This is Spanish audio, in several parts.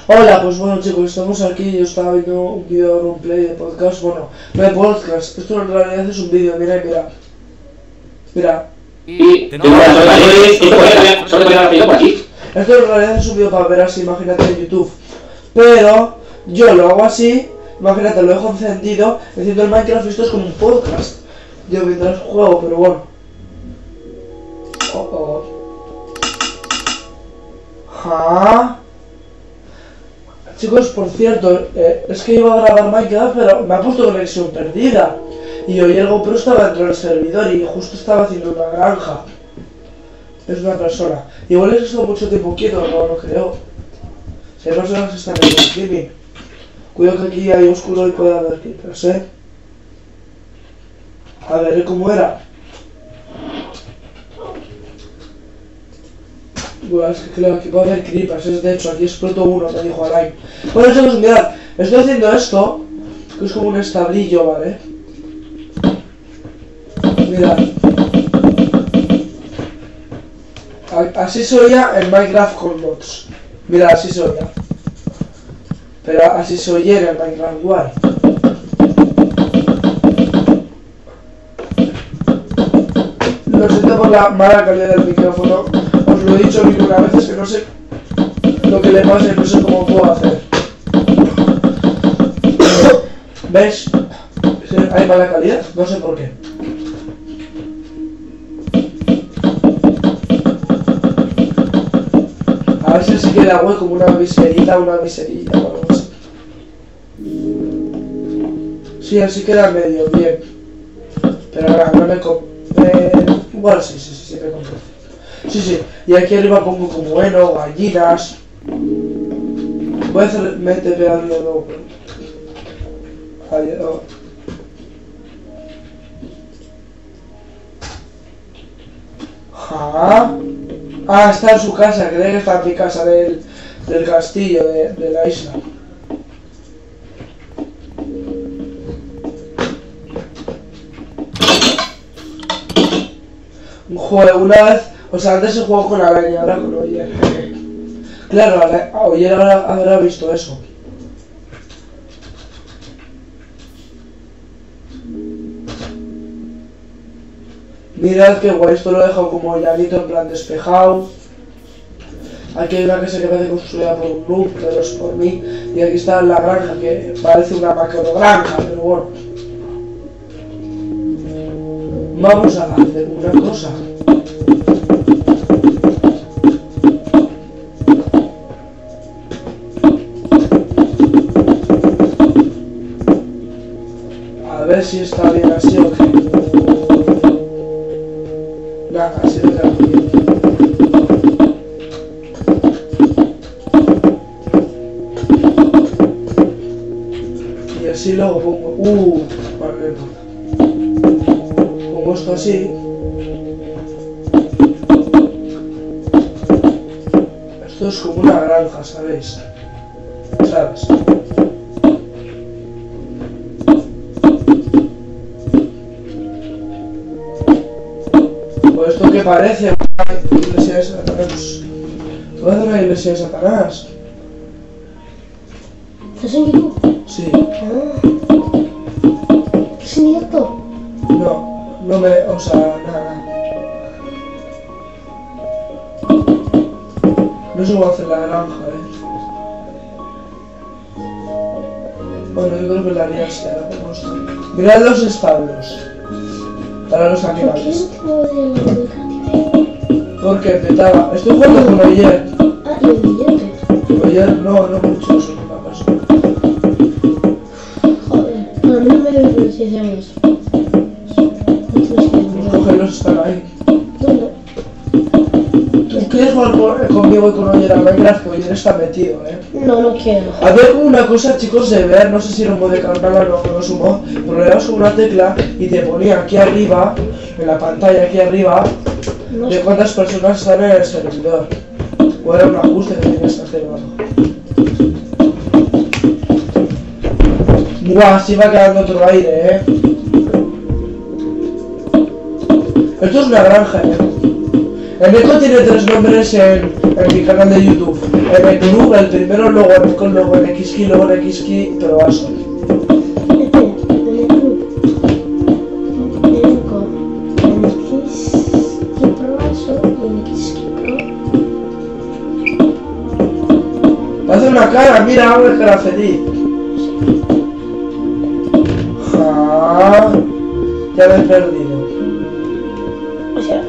Hola, pues bueno chicos, estamos aquí, yo estaba viendo un vídeo de roleplay de podcast, bueno, no de podcast, esto en realidad es un vídeo, mira, mira. Esto en realidad es un vídeo para ver así, imagínate en YouTube, pero yo lo hago así, imagínate, lo dejo encendido, enciendo el Minecraft y esto es como un podcast, yo mientras juego, pero bueno. Chicos, por cierto, es que iba a grabar Minecraft, pero me ha puesto conexión perdida. Y hoy el GoPro estaba dentro del servidor y justo estaba haciendo una granja. Es una persona. Igual es estado mucho tiempo quieto, no lo creo. Si hay personas que están en el streaming. Cuidado que aquí hay oscuro y puede haber creepers, A ver, ¿cómo era? Bueno, es que claro, aquí puede haber creepers, de hecho, aquí exploto uno, me dijo Alain. Bueno chicos, mirad, estoy haciendo esto, que es como un establillo, ¿vale? Mirad. Así se oía en Minecraft con mods. Mirad, así se oía. Pero así se oye en el Minecraft guay. Lo siento por la mala calidad del micrófono. Os lo he dicho mil una vez, es que no sé lo que le pasa y no sé cómo puedo hacer. ¿Ves? Hay mala calidad, no sé por qué. A ver si queda guay como una miserita o algo así. Sí, así queda medio bien. Pero ahora no me igual sí, me compré. Sí, y aquí arriba pongo como heno, gallinas. Voy a hacer pegado de nuevo. Está en su casa, creo que está en mi casa del castillo, de la isla. Joder, una vez, o sea, antes se jugó con Alain y ahora con Oyer. Claro, Oyer habrá visto eso. Mirad que guay, esto lo he dejado como llanito en plan despejado. Aquí hay una casa que parece construida por un noob, pero es por mí. Y aquí está la granja, que parece una macro granja, pero bueno. Vamos a hacer una cosa. A ver si está bien así o qué. Nada, así de tranquilo. Y así luego pongo... Vale, no importa. Pongo esto así. Esto es como una granja, ¿sabéis? ¿Sabes? Pues esto que parece una iglesia de Satanás. ¿Qué va a hacer una iglesia de Satanás? ¿Estás en YouTube? Sí. ¿Estás en directo? No me... o sea, nada. No sé cómo hacer la granja, Bueno, yo creo que la haría así, ahora pongo esto. Mirad los establos. Para los animales. Porque petaba. Estoy jugando con Oyer. ¿Y el billete? Oyer no mucho, eso no pasa. Joder, a mí no me beneficiamos. Los cogerlos están ahí. ¿Dónde? ¿Tú quieres jugar conmigo y con Oyer a Minecraft? Que Oyer está metido, No quiero. Había como una cosa, chicos, de ver, no sé si era un mod de carnal o no es un mod, pero le dabas con una tecla y te ponía aquí arriba, en la pantalla aquí arriba, de cuántas personas están en el servidor. O era un ajuste que tenías que hacer o algo. Buah, así va quedando otro aire, Esto es una granja, El Neko tiene 3 nombres en mi canal de YouTube. En el club, el primero, luego en X-Key, luego en X-Key, pero va solo. Espera, en el club. Tengo en X-Key Pro Vaso y en X-Key Pro. Hace una cara, mira, una cara feliz. Ya me he perdido. O sea,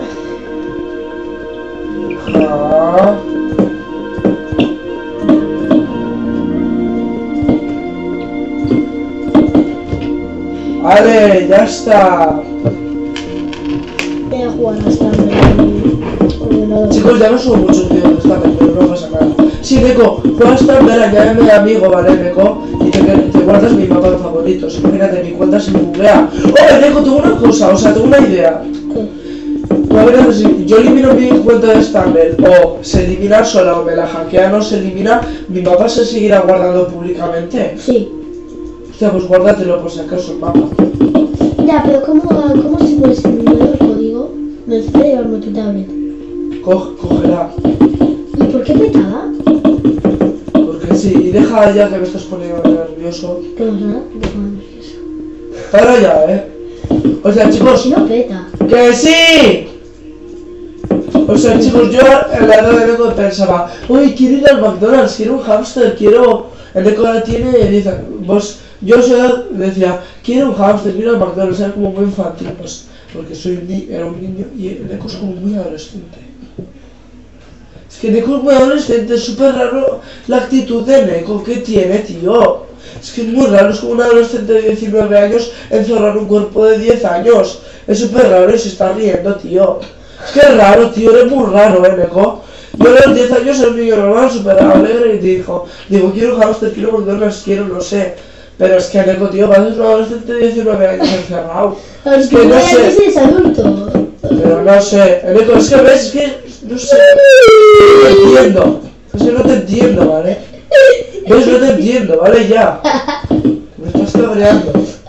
Vale, ya está. voy a jugar hasta el ordenador. Chicos, ya no subo muchos vídeos de esta vez, pero no pasa nada. Sí, Neko, juegas Tumblr, añádeme de amigo, ¿vale, Neko? Y te guardas mi mapa de favoritos. Imagínate, mi cuenta se me buguea. ¡Oh, Neko, tengo una cosa! O sea, tengo una idea. ¿Qué? A ver, si yo elimino mi cuenta de Tumblr, o se elimina sola, o me la hackea, no se elimina, mi mapa se seguirá guardando públicamente. Sí. Hostia, pues guárdatelo por si acaso el mapa. Ya, pero ¿cómo se puede eliminar el código? Necesito llevarme tu tablet. Cógela. ¿Y por qué petaba? Porque sí, y deja ya que me estás poniendo nervioso. ¿Qué pasa? Nervioso. Para ya, O sea, chicos, Si no peta. ¡que sí! O sea, chicos, yo en la edad de Neko pensaba, uy, quiero ir al McDonald's, quiero un hámster, quiero... El Neko ahora tiene 10 años. Pues, yo a su edad decía, quiero un hámster, quiero ir al McDonald's, era como muy infantil, pues, porque era un niño y el Neko es como muy adolescente. Es que Neko es muy adolescente, es súper raro la actitud de Neko que tiene, tío. Es que es muy raro, es como un adolescente de 19 años encerrar un cuerpo de 10 años. Es súper raro y se está riendo, tío. Es que es raro, tío, eres muy raro, Neko. Yo a los 10 años era un niño normal, súper alegre y digo, quiero un hámster, quiero McDonald's, quiero, no sé. Pero es que Neko, tío, pareces un adolescente de 19 años encerrado. Es que no sé. Es adulto. Pero no sé, Neko, es que ves, es que, no sé. No te entiendo. Es que no te entiendo, ¿vale? ¿Ves? No te entiendo, ¿vale? Ya. Me estás cabreando.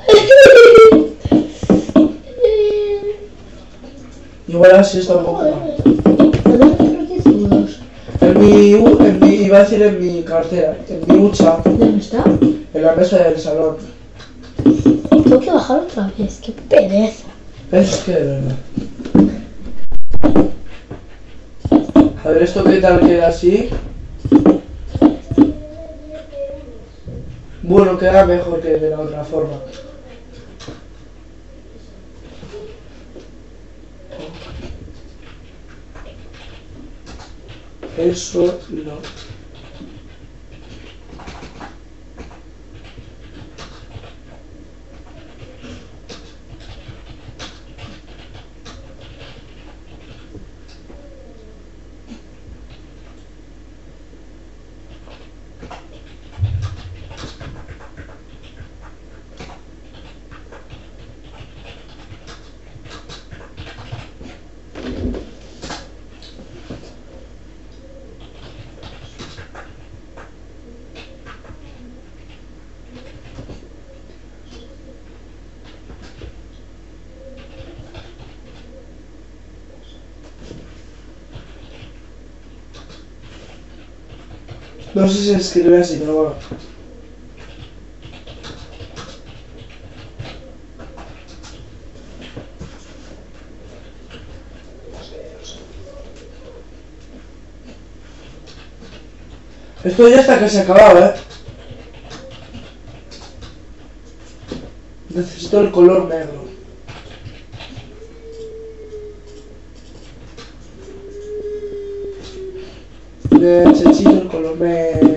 Igual así está un poco mal. Iba a decir en mi cartera, en mi hucha, ¿Dónde está? en la mesa del salón. Tengo que bajar otra vez, qué pereza. Es que de verdad. A ver, ¿esto qué tal queda así? Bueno, queda mejor que de la otra forma. Eso no. No sé si se escribe así, pero bueno. Esto ya está casi acabado, Necesito el color negro. Necesito el color negro.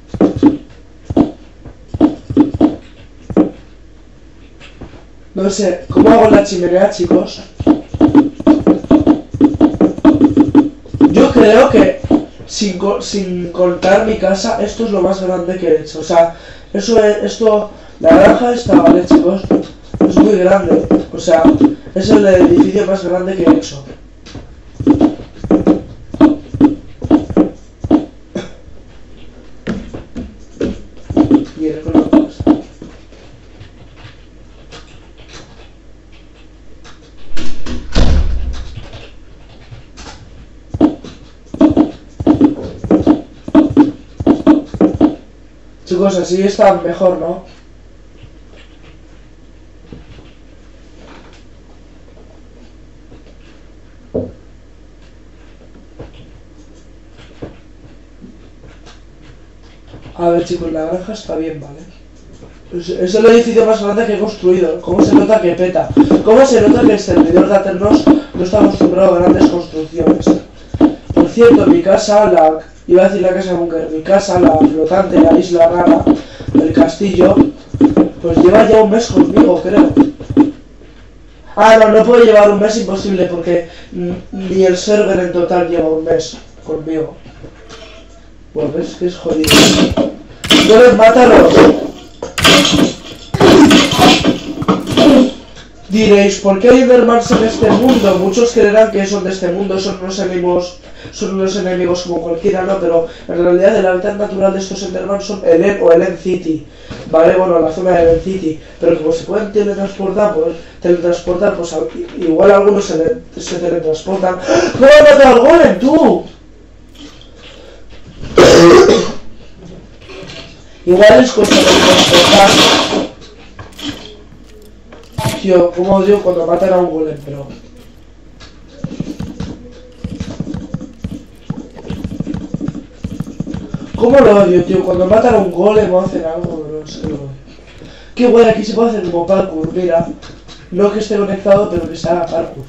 No sé, ¿cómo hago la chimenea, chicos? Yo creo que sin contar mi casa, esto es lo más grande que he hecho. O sea, la granja está, ¿vale, chicos? Es muy grande. O sea, es el edificio más grande que he hecho. Chicos, así está mejor, ¿no? A ver, chicos, la granja está bien, ¿vale? Es el edificio más grande que he construido. ¿Cómo se nota que peta? ¿Cómo se nota que el servidor de Aternos no está acostumbrado a grandes construcciones? Por cierto, mi casa, iba a decir la casa búnker, mi casa, la flotante, la isla rara, el castillo, pues lleva ya un mes conmigo, creo. Ah, no puedo llevar un mes, imposible, porque ni el server en total lleva un mes conmigo. Pues ves que es jodido. ¡Entonces, mátalos! Diréis, ¿por qué hay Endermans en este mundo? Muchos creerán que son de este mundo, son unos enemigos como cualquiera, ¿no? Pero en realidad el hábitat natural de estos Endermans son Elen o Elen City, ¿vale? Bueno, la zona de Elen City, pero como se pueden teletransportar, pues igual algunos se teletransportan. ¡No me ha matado al golem, tú! Igual les cuesta teletransportar. Tío, como odio cuando matan a un golem, pero... ¿Cómo lo odio, tío? Cuando matan a un golem o hacen algo, bro, es que lo odio. Qué bueno, aquí se puede hacer como parkour, mira. No que esté conectado, pero que se haga parkour.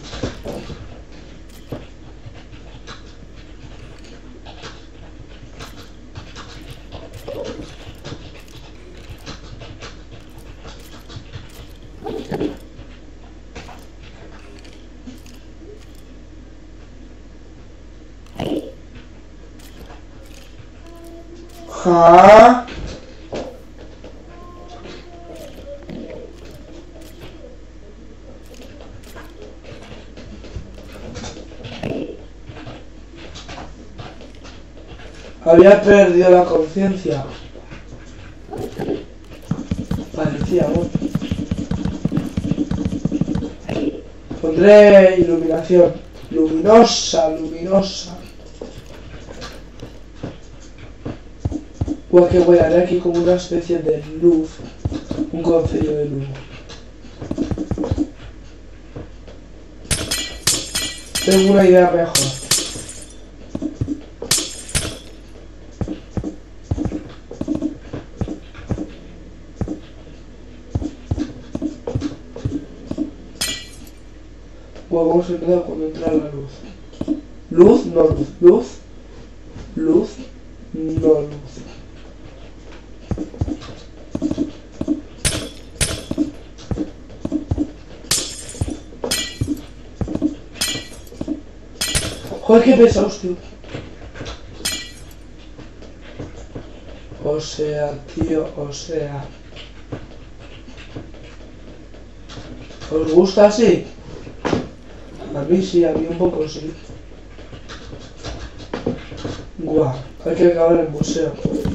¿Ah? Había perdido la conciencia. Parecía, ¿no? Pondré iluminación. Luminosa. Guau, que voy a haré aquí como una especie de luz. Un concello de luz. Tengo una idea mejor. Guau, vamos a empezar cuando entra la luz. Luz, no luz. Luz, no luz. Joder, qué pesados, tío. O sea, tío, ¿os gusta así? A mí sí, a mí un poco sí. Guau, hay que acabar el museo.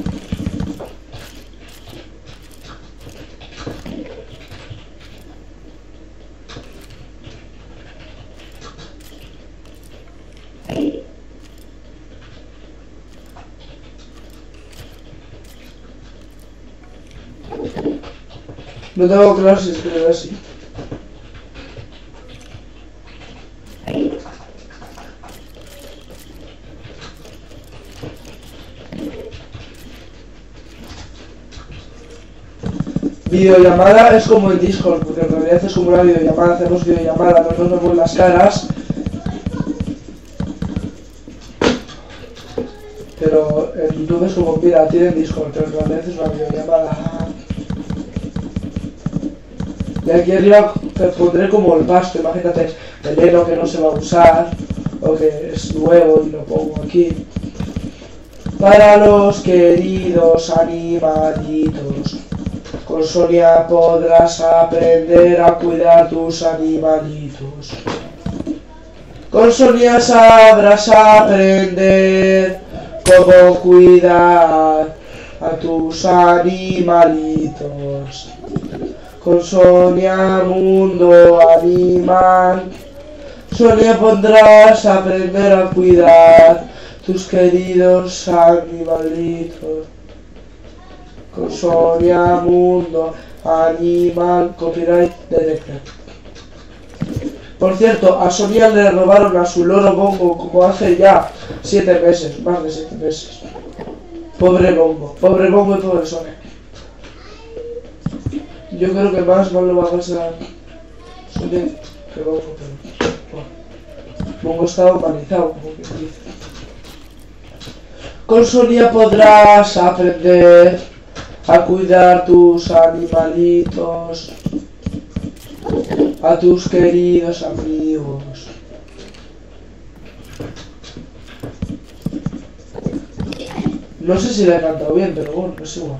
No tengo claro si escribir así. Videollamada es como el Discord, porque en realidad es como una videollamada, hacemos videollamada, no nos vemos las caras. Pero en YouTube es como, mira, tienen Discord, pero en realidad es una videollamada. Y aquí arriba te pondré como el pasto, imagínate, el heno que no se va a usar, o que es nuevo y lo pongo aquí. Para los queridos animalitos, con Sonia podrás aprender a cuidar tus animalitos. Con Sonia sabrás aprender cómo cuidar a tus animalitos. Con Sonia Mundo Animal, Sonia podrás aprender a cuidar tus queridos animalitos. Con Sonia, mundo, animal, copyright, detected. Por cierto, a Sonia le robaron a su loro Bongo como hace ya 7 meses, más de 7 meses. Pobre Bongo y pobre Sonia. Yo creo que más mal lo va a pasar Sonia que Bongo, pero bueno. Bongo está humanizado, como que dice. Con Sonia podrás aprender a cuidar tus animalitos, a tus queridos amigos. No sé si le he cantado bien, pero bueno, es igual.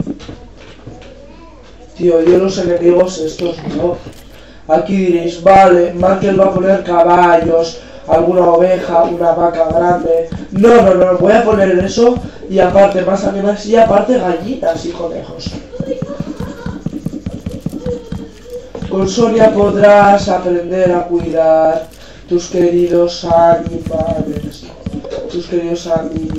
Tío, yo los enemigos estos no. Aquí diréis, vale, Markel va a poner caballos, alguna oveja, una vaca grande. No, voy a poner eso y aparte más animales y aparte gallinas y conejos. Con Sonia podrás aprender a cuidar tus queridos animales, tus queridos amigos.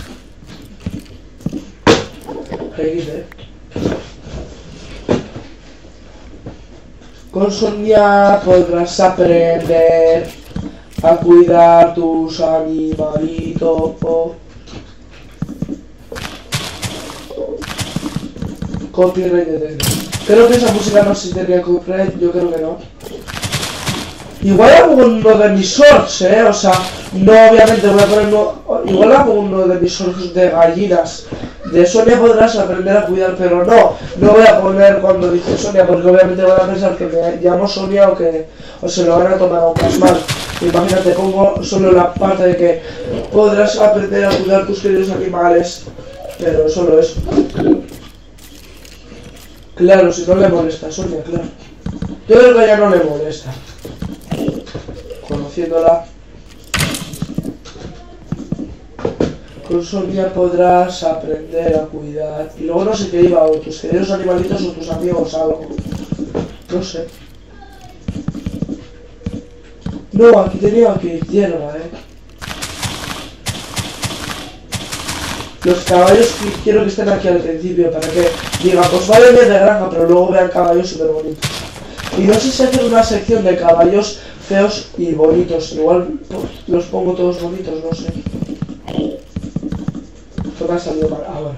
Con Sonia podrás aprender a cuidar tus animalitos. Copyright detected. Creo que esa música no existiría copyright, yo creo que no. Igual hago uno de mis shorts, o sea, no obviamente voy a poner igual hago uno de mis shorts de gallinas. De Sonia podrás aprender a cuidar, pero no voy a poner cuando dice Sonia, porque obviamente van a pensar que me llamo Sonia o se lo van a tomar aún más mal. Imagínate, pongo solo la parte de que podrás aprender a cuidar tus queridos animales, pero solo eso. Claro, si no le molesta a Sonia, claro. Yo creo que a ella no le molesta. Conociéndola. Con Sonia podrás aprender a cuidar. Y luego no sé qué iba, o tus queridos animalitos o tus amigos, algo. No sé. No, aquí tenía que ir hierba, Los caballos quiero que estén aquí al principio para que digan, pues vale bien de granja, pero luego vean caballos súper bonitos. Y no sé si hacer una sección de caballos feos y bonitos. Igual los pongo todos bonitos, no sé. Esto me ha salido mal ahora.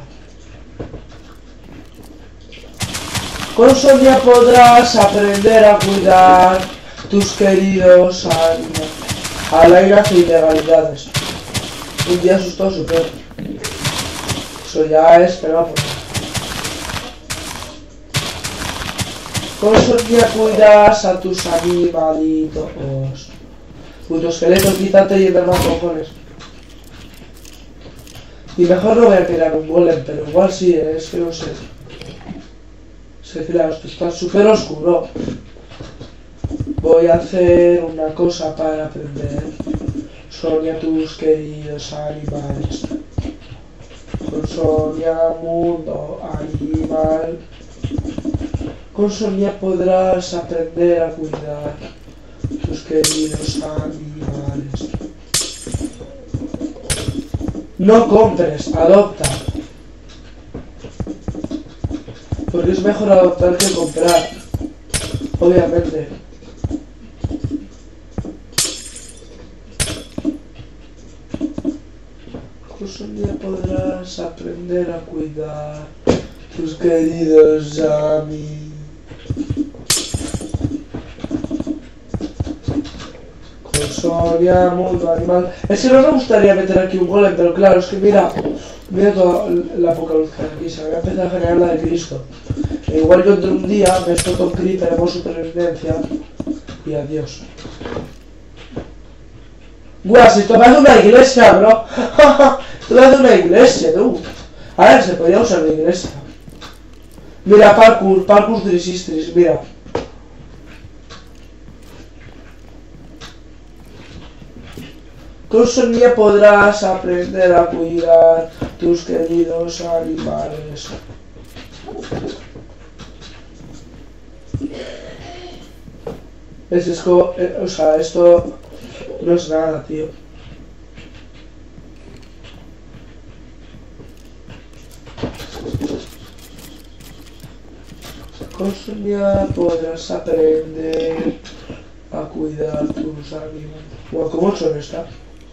Con Sonia podrás aprender a cuidar tus queridos animales. Al aire hace ilegalidades. Un día asustó a su perro. Eso ya es pegado por nada. Con Sonia cuidas a tus animalitos. Puto esqueleto, quítate y entra más cojones. Y mejor no voy a tirar un golem, pero igual sí, es que no sé. Es que claro, esto está súper oscuro. Voy a hacer una cosa para aprender. Sonia, tus queridos animales. Con Sonia, mundo animal. Con Sonia podrás aprender a cuidar tus queridos animales. No compres, adopta. Porque es mejor adoptar que comprar. Obviamente. Con Sonia podrás aprender a cuidar tus queridos amigos. Con Sonia, mundo animal. Es que no me gustaría meter aquí un golem, pero claro, es que mira toda la poca luz que hay aquí. Se me va a empezar a generar la de Cristo. E igual yo entre un día me exploto un creeper, hago supervivencia y adiós. Guau, si esto parece una iglesia, bro. Esto parece una iglesia, tú. A ver, se podría usar de iglesia. Mira, parkour trisistris, mira. Con Sonia podrás aprender a cuidar tus queridos animales. O sea, esto no es nada, tío. Con Sonia podrás aprender a cuidar tus animales. Bueno, ¿cómo son esta?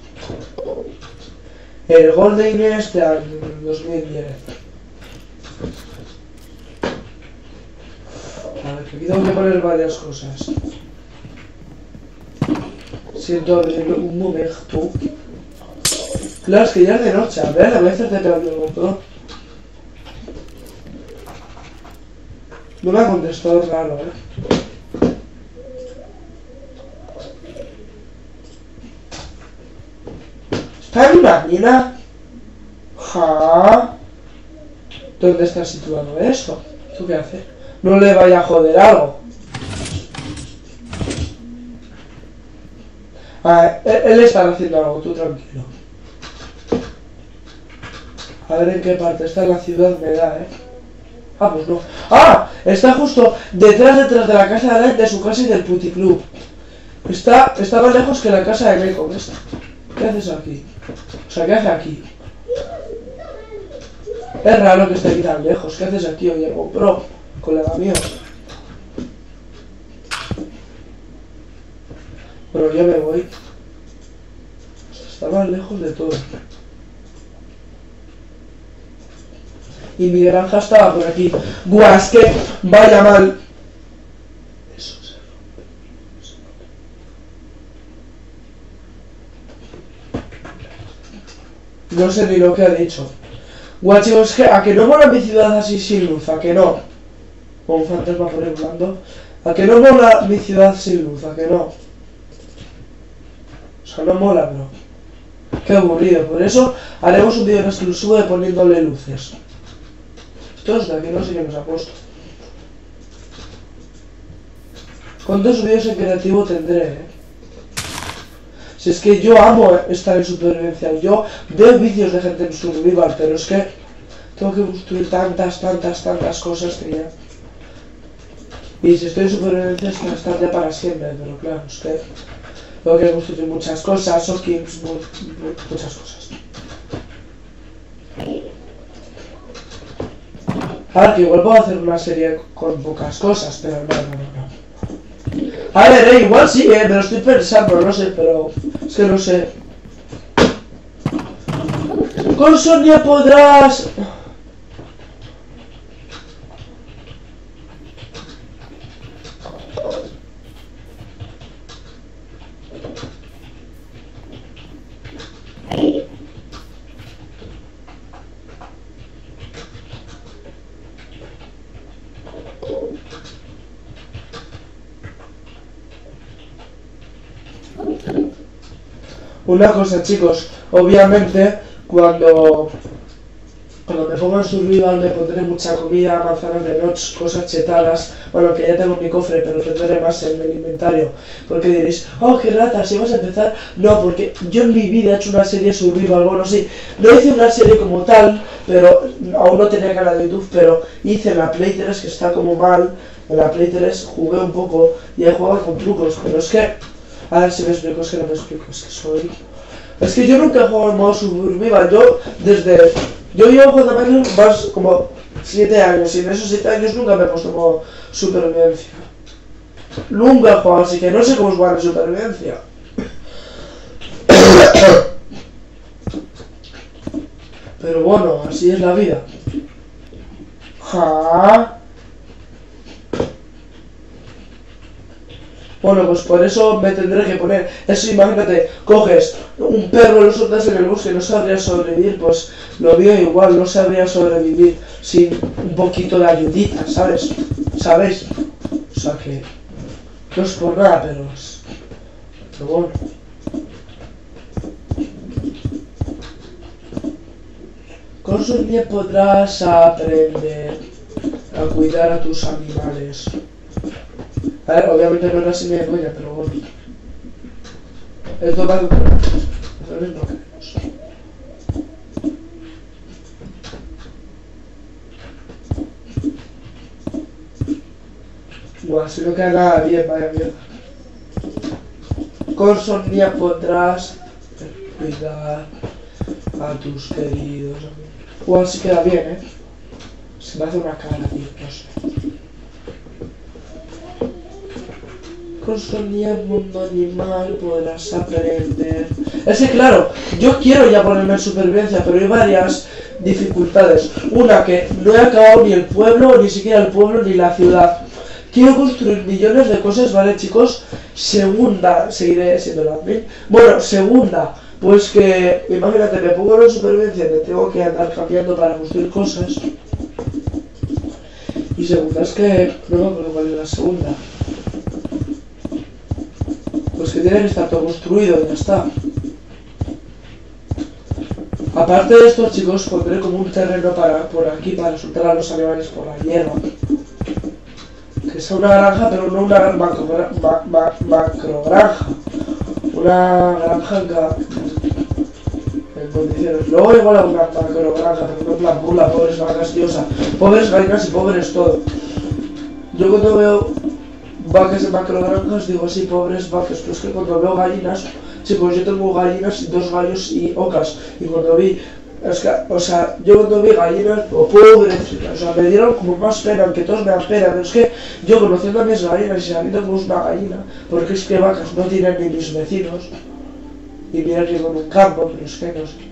El Golden este año, 2010. A ver, que aquí tengo que poner varias cosas. Siento abrir un momento. Claro, es que ya es de noche. A ver, a veces te pego el GoPro. No me ha contestado, raro, ¿Está en una mina? ¿Ja? ¿Dónde está situado esto? ¿Tú qué haces? No le vaya a joder algo. Ah, él está haciendo algo, tú tranquilo. A ver en qué parte está en la ciudad me da, Ah, pues no. ¡Ah! Está justo detrás de la casa de su casa y del puticlub. Está más lejos que la casa de Neko. ¿Qué haces aquí? O sea, ¿qué hace aquí? Es raro que esté aquí tan lejos. ¿Qué haces aquí, oye, GoPro? Colega mío. Bueno, yo me voy. Está más lejos de todo. Y mi granja estaba por aquí. ¡Guau! Es que vaya mal. Eso se rompe. No sé ni lo que ha dicho. Guau, chicos, es que a que no mola mi ciudad así sin luz, a que no. Con un fantasma por ahí volando. A que no mola mi ciudad sin luz, a que no. O sea, no mola, bro. Qué aburrido. Por eso haremos un vídeo exclusivo de poniéndole luces. Estos de aquí no sé qué nos ha puesto. ¿Cuántos vídeos en creativo tendré, Si es que yo amo estar en supervivencia. Yo veo vídeos de gente en survival, pero es que tengo que construir tantas cosas que ya... Y si estoy en supervivencia es que estar ya para siempre, pero claro, es que tengo que construir muchas cosas, skins, muchas cosas. A ver, que igual puedo hacer una serie con pocas cosas, pero no. A ver, igual sí, pero estoy pensando, no sé, pero... Es que no sé. Con Sonia podrás... Una cosa, chicos, obviamente cuando me ponga en survival me pondré mucha comida, manzanas de noche, cosas chetadas, bueno, que ya tengo en mi cofre, pero tendré más en el inventario, porque diréis, oh, qué rata, si vas a empezar, no, porque yo en mi vida he hecho una serie survival, bueno, sí, no hice una serie como tal, pero aún no tenía canal de YouTube, pero hice la Play 3 que está como mal, en la Play 3 jugué un poco y he jugado con trucos, pero es que... A ver si me explico, es que no me explico, es que soy... Es que yo nunca he jugado en modo survival, yo llevo jugando a Minecraft más como 7 años y en esos 7 años nunca me he puesto en modo supervivencia. Nunca he jugado, así que no sé cómo jugar en supervivencia. Pero bueno, así es la vida. Ja. Bueno, pues por eso me tendré que poner. Eso, imagínate, coges un perro, lo sueltas en el bosque, no sabría sobrevivir, pues lo veo igual, no sabría sobrevivir sin un poquito de ayudita, ¿sabes? ¿Sabes? O sea que no es por nada, pero bueno. Con Sonia podrás aprender a cuidar a tus animales. A ver, obviamente no era así de buena, pero bueno. Esto va a... no queremos. Buah, si no queda nada bien, vaya mierda. Con Sonia podrás cuidar a tus queridos amigos. Buah, si queda bien, Se me hace una cara, tío, no sé. chicos, ni el mundo animal podrás aprender. Es que claro, yo quiero ya ponerme en supervivencia, pero hay varias dificultades. Una, que no he acabado ni el pueblo, ni siquiera el pueblo, ni la ciudad. Quiero construir millones de cosas, ¿vale, chicos? Segunda, seguiré siendo la admin. Bueno, segunda, pues que, imagínate, me pongo en supervivencia, me tengo que andar cambiando para construir cosas. Y segunda, es que no me acuerdo cuál es la segunda. Pues que tiene que estar todo construido y ya está. Aparte de esto, chicos, pondré como un terreno por aquí para soltar a los animales por la hierba. Que sea una granja, pero no una macro granja. Una granja en condiciones. Luego igual a una macro granja, pero no en plan mula, pobres vacas, diosa, pobres gallinas y pobres todo. Yo cuando veo vacas de macro granjas digo así, pobres vacas, pero es que cuando veo gallinas, chicos, yo tengo gallinas, 2 gallos y ocas, y cuando vi, es que, o sea, yo cuando vi gallinas, o pobres, o sea, me dieron como más pena, aunque todos me dan pena, pero es que yo conociendo a mis gallinas y sabiendo cómo es una gallina, porque es que vacas no tienen ni mis vecinos, y mira que vivo en un campo, pero es que no sé.